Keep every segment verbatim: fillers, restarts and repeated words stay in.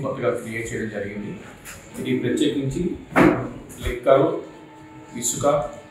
కొత్తగా క్రియేట్ చేయడం జరిగింది. ఇది ప్రత్యేకించి లిక్కరు, ఇసుక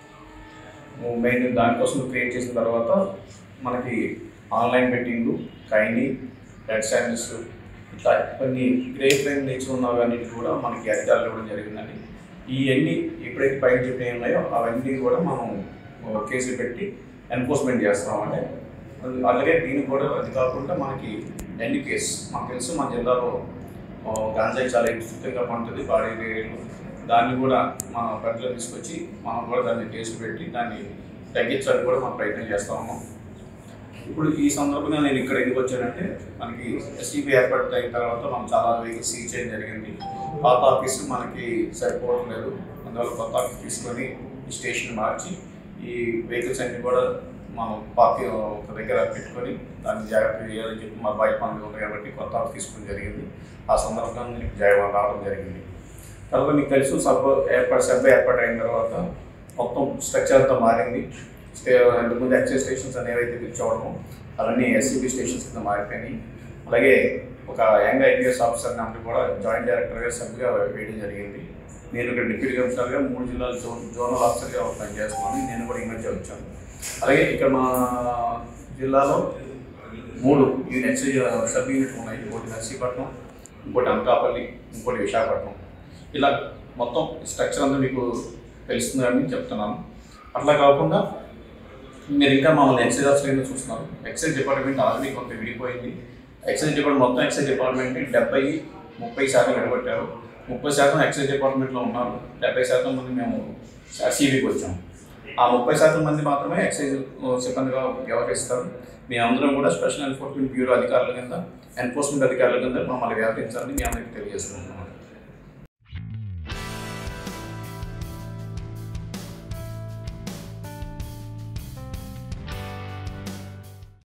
మెయిన్ దానికోసం క్రియేట్ చేసిన తర్వాత మనకి ఆన్లైన్ బెట్టింగ్, కైని, రెడ్ శాండిల్స్ ఇట్లా కొన్ని గ్రే క్రైమ్ నేచర్ ఉన్న అన్నిటి కూడా మనకి అధికారులు ఇవ్వడం జరిగిందండి. ఇవన్నీ ఎప్పుడైతే పైన చెప్పినవి ఉన్నాయో అవన్నీ కూడా మనం కేసులు పెట్టి ఎన్ఫోర్స్మెంట్ చేస్తామంటే అలాగే దీనికి కూడా అది కాకుండా మనకి ఎన్ని కేసు మాకు తెలుసు మన జిల్లాలో గాంజాయి చాలా విస్తృతంగా పండుతుంది భారీ రేట్లు. దాన్ని కూడా మన పరిధిలో తీసుకొచ్చి మనం కూడా దాన్ని కేసులు పెట్టి దాన్ని తగ్గించాలని కూడా మనం ప్రయత్నం చేస్తూ ఉన్నాం. ఇప్పుడు ఈ సందర్భంగా నేను ఇక్కడ ఎందుకు వచ్చానంటే మనకి ఎస్సీబీ ఏర్పాటు అయిన తర్వాత మనం చాలా వెహికల్స్ సీజ్ చేయడం జరిగింది. పాత ఆఫీసు మనకి సరిపోవట్లేదు, అందువల్ల కొత్త ఆఫీస్ తీసుకొని ఈ స్టేషన్ మార్చి ఈ వెహికల్స్ అన్నీ కూడా మనం పార్టీ ఒక దగ్గర పెట్టుకొని దాన్ని జాగ్రత్త చేయాలని చెప్పి మా బయట పనులు ఉన్నాయి కాబట్టి కొత్త ఆఫీస్ తీసుకోవడం జరిగింది. ఆ సందర్భంగా నేను జయవాడ రావడం జరిగింది. తర్వాత మీకు తెలుసు సబ్ ఏర్పాటు సబ్ ఏర్పాటు అయిన తర్వాత మొత్తం స్ట్రక్చర్ అంతా మారింది. ఇంతకుముందు ఎక్సైజ్ స్టేషన్స్ అనేవి అయితే పిలిచేవడము అవన్నీ ఎస్సీబీ స్టేషన్స్ కింద మారిపోయినాయి. అలాగే ఒక యంగ్ ఐపీఎస్ ఆఫీసర్ నాకు కూడా జాయింట్ డైరెక్టర్గా సభ్యుగా వేయడం జరిగింది. నేను ఇక్కడ డిప్యూటీ కమిషనర్గా మూడు జిల్లాల జోన్ జోనల్ ఆఫీసర్గా పనిచేస్తున్నాను. నేను కూడా ఈ మధ్య వచ్చాను. అలాగే ఇక్కడ మా జిల్లాలో మూడు ఎక్సైజ్ సబ్ యూనిట్లు ఉన్నాయి. ఒకటి నర్సీపట్నం, ఇంకోటి అనకాపల్లి, ఇంకోటి విశాఖపట్నం. ఇలా మొత్తం స్ట్రక్చర్ అంతా మీకు తెలుస్తుందని చెప్తున్నాను. అట్లా కాకుండా మీరు ఇంకా మమ్మల్ని ఎక్సైజ్ ఆఫీసర్గా చూస్తున్నారు. ఎక్సైజ్ డిపార్ట్మెంట్ ఆల్రెడీ కొంత విడిపోయింది. ఎక్సైజ్ డిపార్ట్మెంట్ మొత్తం ఎక్సైజ్ డిపార్ట్మెంట్ని డెబ్బై ముప్పై శాతం విడగొట్టారు. ముప్పై శాతం ఎక్సైజ్ డిపార్ట్మెంట్లో ఉన్నారు, డెబ్బై శాతం మంది మేము సిబికి వచ్చాము. ఆ ముప్పై శాతం మంది మాత్రమే ఎక్సైజ్ సిబ్బందిగా వ్యవహరిస్తారు. మేమందరం కూడా స్పెషల్ ఎన్ఫోర్స్మెంట్ బ్యూరో అధికారుల కింద, ఎన్ఫోర్స్మెంట్ అధికారుల కింద మమ్మల్ని వ్యవహరించాలని మీ అందరికీ తెలియజేస్తున్నాం.